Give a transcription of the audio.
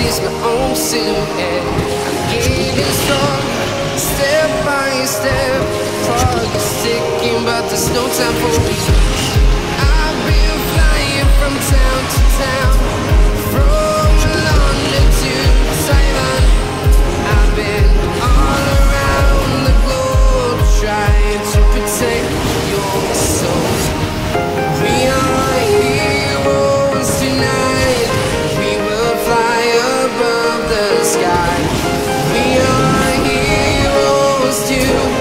chase my own silhouette. I'm getting stronger, step by step. The clock is ticking, but there's no time for me. I've been flying from town to town, from London to Taiwan. I've been all around the globe trying to protect your soul. We are heroes tonight. We will fly above the sky. We are heroes tonight.